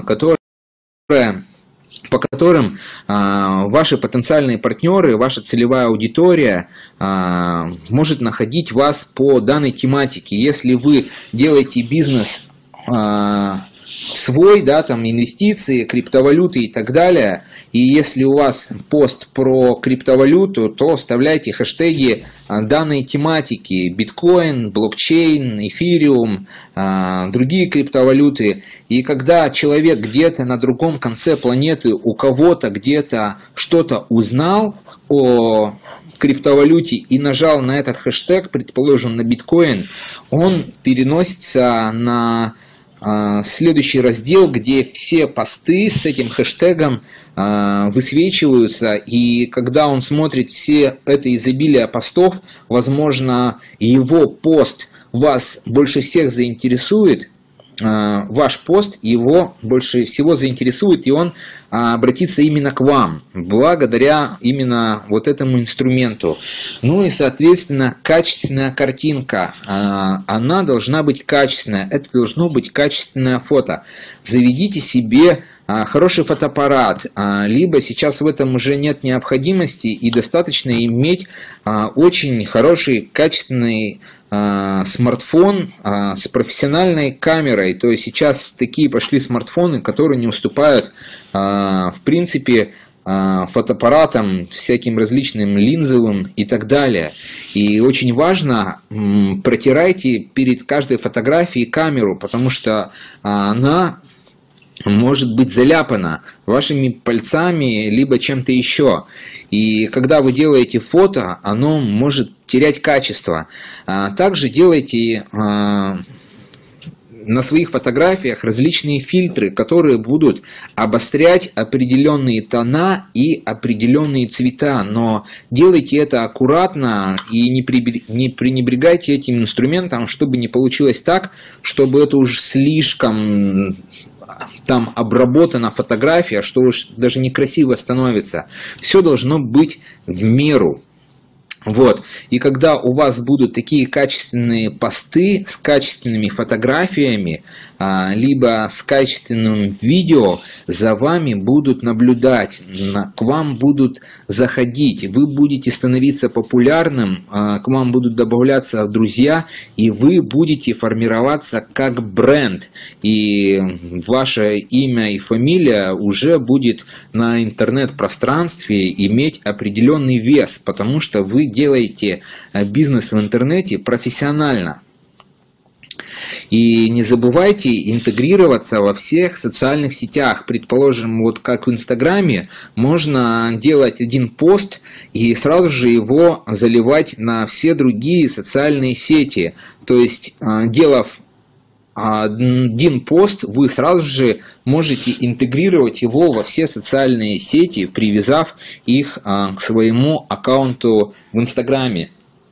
по которым ваши потенциальные партнеры, ваша целевая аудитория может находить вас по данной тематике. Если вы делаете бизнес свой, да, там инвестиции, криптовалюты и так далее, и если у вас пост про криптовалюту, то вставляйте хэштеги данной тематики: биткоин, блокчейн, эфириум, другие криптовалюты. И когда человек где-то на другом конце планеты у кого-то где-то что-то узнал о криптовалюте и нажал на этот хэштег, предположим, на биткоин, он переносится на следующий раздел, где все посты с этим хэштегом высвечиваются, и когда он смотрит все это изобилие постов, возможно, его пост вас больше всех заинтересует, ваш пост его больше всего заинтересует, и он обратится именно к вам, благодаря именно вот этому инструменту. Ну и, соответственно, качественная картинка, она должна быть качественная, это должно быть качественное фото. Заведите себе хороший фотоаппарат, либо сейчас в этом уже нет необходимости, и достаточно иметь очень хороший, качественный смартфон с профессиональной камерой. То есть сейчас такие пошли смартфоны, которые не уступают в принципе фотоаппаратам, всяким различным линзовым и так далее. И очень важно, протирайте перед каждой фотографией камеру, потому что она может быть заляпана вашими пальцами, либо чем-то еще. И когда вы делаете фото, оно может терять качество. Также делайте на своих фотографиях различные фильтры, которые будут обострять определенные тона и определенные цвета. Но делайте это аккуратно и не пренебрегайте этим инструментом, чтобы не получилось так, чтобы это уж слишком там обработана фотография, что уж даже некрасиво становится. Все должно быть в меру. Вот. И когда у вас будут такие качественные посты с качественными фотографиями, либо с качественным видео, за вами будут наблюдать, к вам будут заходить, вы будете становиться популярным, к вам будут добавляться друзья, и вы будете формироваться как бренд. И ваше имя и фамилия уже будет на интернет-пространстве иметь определенный вес, потому что вы делаете бизнес в интернете профессионально. И не забывайте интегрироваться во всех социальных сетях. Предположим, вот как в Инстаграме, можно делать один пост и сразу же его заливать на все другие социальные сети. То есть, делав один пост, вы сразу же можете интегрировать его во все социальные сети, привязав их к своему аккаунту в Инстаграме.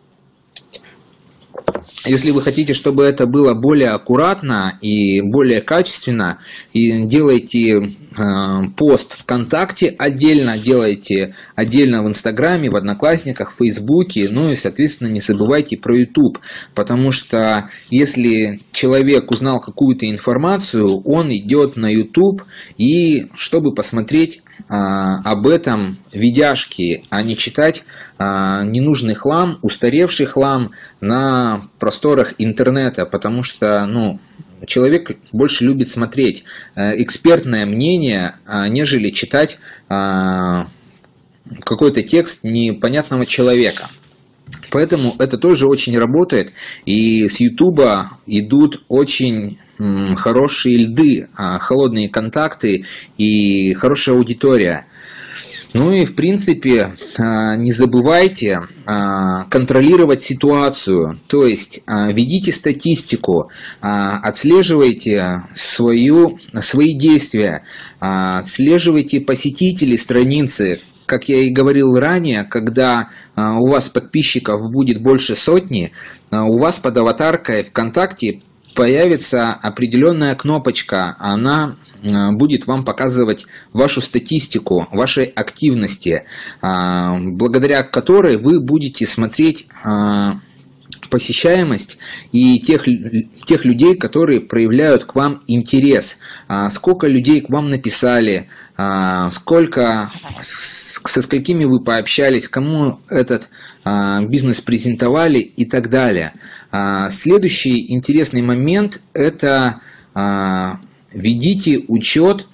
Если вы хотите, чтобы это было более аккуратно и более качественно, и делайте пост ВКонтакте отдельно, делайте отдельно в Инстаграме, в Одноклассниках, в Фейсбуке, ну и, соответственно, не забывайте про YouTube, потому что если человек узнал какую-то информацию, он идет на YouTube, и чтобы посмотреть об этом видяшки, а не читать ненужный хлам, устаревший хлам на просторах интернета, потому что, ну, человек больше любит смотреть экспертное мнение, нежели читать какой-то текст непонятного человека. Поэтому это тоже очень работает, и с YouTube идут очень хорошие льды, холодные контакты и хорошая аудитория. Ну и в принципе не забывайте контролировать ситуацию, то есть ведите статистику, отслеживайте свои действия, отслеживайте посетителей страницы. Как я и говорил ранее, когда у вас подписчиков будет больше сотни, у вас под аватаркой ВКонтакте появится определенная кнопочка, она будет вам показывать вашу статистику, вашей активности, благодаря которой вы будете смотреть посещаемость и тех людей, которые проявляют к вам интерес. Сколько людей к вам написали, со сколькими вы пообщались, кому этот бизнес презентовали и так далее. Следующий интересный момент – это ведите учет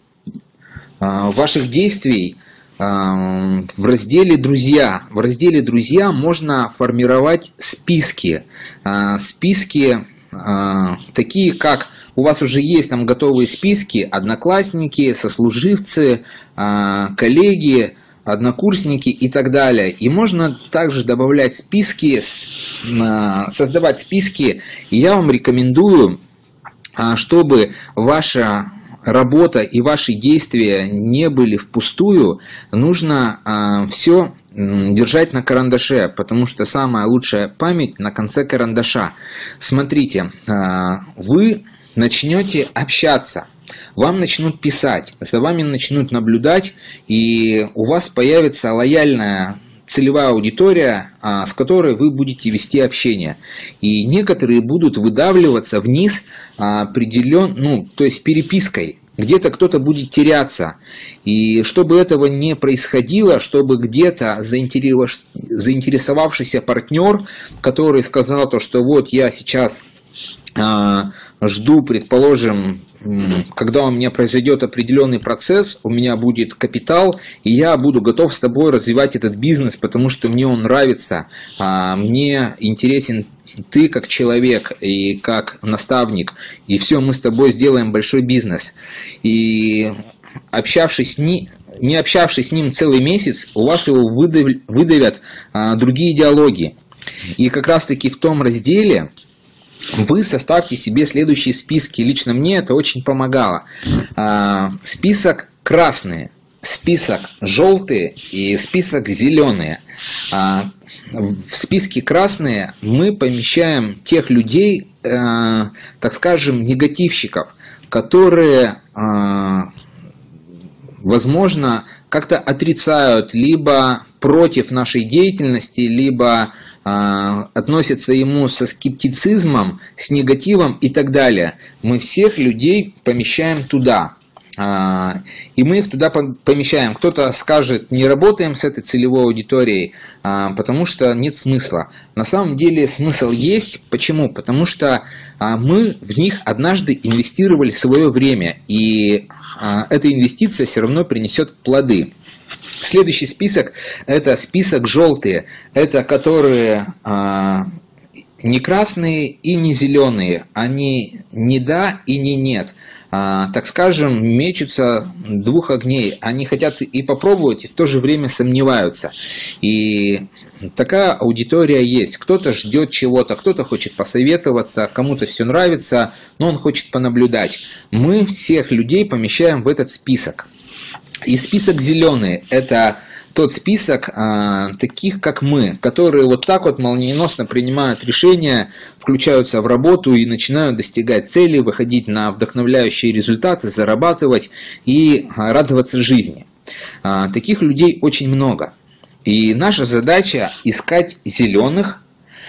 ваших действий в разделе «Друзья». В разделе «Друзья» можно формировать списки. Списки такие, как у вас уже есть там готовые списки: одноклассники, сослуживцы, коллеги, однокурсники и так далее. И можно также добавлять списки, создавать списки. И я вам рекомендую чтобы ваша работа и ваши действия не были впустую, нужно все держать на карандаше, потому что самая лучшая память на конце карандаша. Смотрите, вы начнете общаться, вам начнут писать, за вами начнут наблюдать, и у вас появится лояльная целевая аудитория, с которой вы будете вести общение. И некоторые будут выдавливаться вниз то есть перепиской. Где-то кто-то будет теряться. И чтобы этого не происходило, чтобы где-то заинтересовавшийся партнер, который сказал то, что вот я сейчас жду, предположим, когда у меня произойдет определенный процесс, у меня будет капитал, и я буду готов с тобой развивать этот бизнес, потому что мне он нравится, мне интересен ты как человек и как наставник, и все, мы с тобой сделаем большой бизнес. И не общавшись с ним целый месяц, у вас его выдавят другие диалоги. И как раз таки в том разделе вы составьте себе следующие списки. Лично мне это очень помогало. Список красные, список желтые и список зеленые. В списке красные мы помещаем тех людей, так скажем, негативщиков, которые, возможно, как-то отрицают, либо против нашей деятельности, либо относятся ему со скептицизмом, с негативом и так далее. Мы всех людей помещаем туда. И мы их туда помещаем. Кто-то скажет, не работаем с этой целевой аудиторией, потому что нет смысла. На самом деле смысл есть. Почему? Потому что мы в них однажды инвестировали свое время, и эта инвестиция все равно принесет плоды. Следующий список – это список желтые. Это которые не красные и не зеленые. Они не да и не нет. Так скажем, мечутся двух огней. Они хотят и попробовать, и в то же время сомневаются. И такая аудитория есть. Кто-то ждет чего-то, кто-то хочет посоветоваться, кому-то все нравится, но он хочет понаблюдать. Мы всех людей помещаем в этот список. И список зеленый – это тот список таких, как мы, которые вот так вот молниеносно принимают решения, включаются в работу и начинают достигать цели, выходить на вдохновляющие результаты, зарабатывать и радоваться жизни. Таких людей очень много. И наша задача искать зеленых,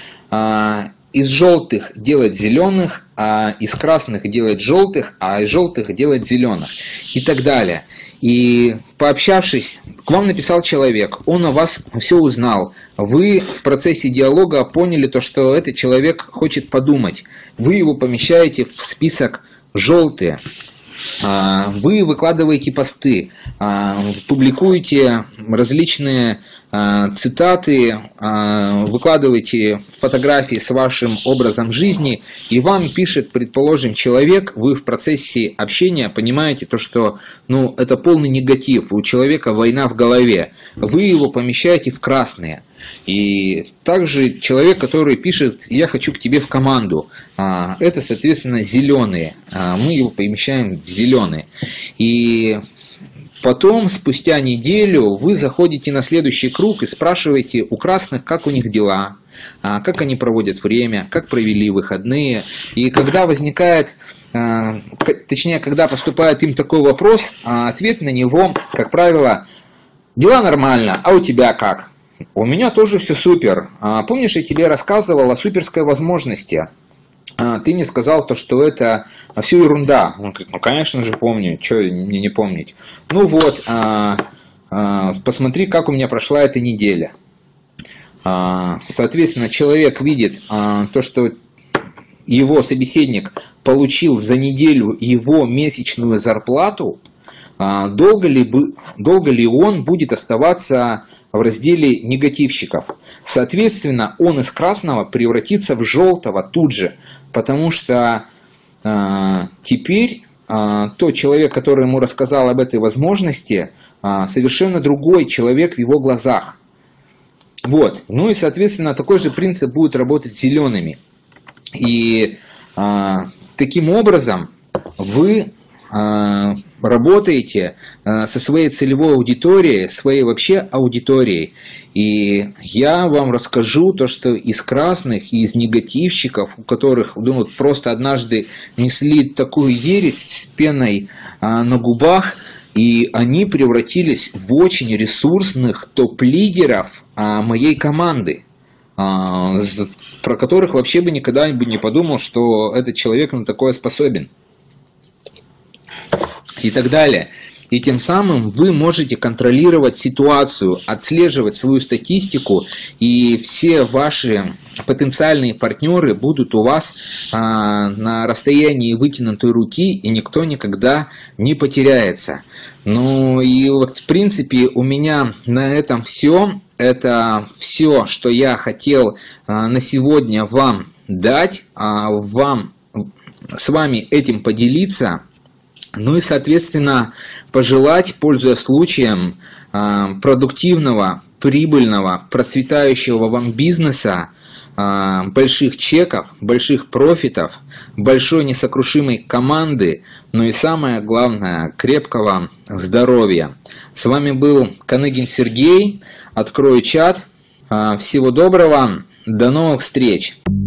из желтых делать зеленых, а из красных делать желтых, а из желтых делать зеленых и так далее. И пообщавшись, к вам написал человек, он о вас все узнал, вы в процессе диалога поняли то, что этот человек хочет подумать, вы его помещаете в список желтые. Вы выкладываете посты, публикуете различные цитаты, выкладываете фотографии с вашим образом жизни, и вам пишет, предположим, человек, вы в процессе общения понимаете то, что это полный негатив, у человека война в голове, вы его помещаете в красные. И также человек, который пишет, я хочу к тебе в команду, это, соответственно, зеленые, мы его помещаем в зеленые. И потом, спустя неделю, вы заходите на следующий круг и спрашиваете у красных, как у них дела, как они проводят время, как провели выходные. И когда возникает, точнее, когда поступает им такой вопрос, ответ на него, как правило, дела нормально, а у тебя как? У меня тоже все супер. Помнишь, я тебе рассказывал о суперской возможности? Ты мне сказал, что это все ерунда. Он говорит, конечно же помню, что мне не помнить. Ну вот, посмотри, как у меня прошла эта неделя. Соответственно, человек видит то, что его собеседник получил за неделю его месячную зарплату. Долго ли он будет оставаться в разделе негативщиков? Соответственно, он из красного превратится в желтого тут же, потому что теперь тот человек, который ему рассказал об этой возможности, совершенно другой человек в его глазах. Вот. Ну и, соответственно, такой же принцип будет работать с зелеными. И таким образом вы работаете со своей целевой аудиторией, своей вообще аудиторией. И я вам расскажу то, что из красных, из негативщиков, у которых просто однажды несли такую ересь с пеной на губах, и они превратились в очень ресурсных топ-лидеров моей команды, про которых вообще бы никогда бы не подумал, что этот человек на такое способен. И так далее. И тем самым вы можете контролировать ситуацию, отслеживать свою статистику, и все ваши потенциальные партнеры будут у вас на расстоянии вытянутой руки, и никто никогда не потеряется. Ну и вот в принципе у меня на этом все. Это все, что я хотел на сегодня вам дать, с вами этим поделиться. Ну и, соответственно, пожелать, пользуясь случаем, продуктивного, прибыльного, процветающего вам бизнеса, больших чеков, больших профитов, большой несокрушимой команды, ну и самое главное, крепкого здоровья. С вами был Каныгин Сергей. Открою чат. Всего доброго. До новых встреч.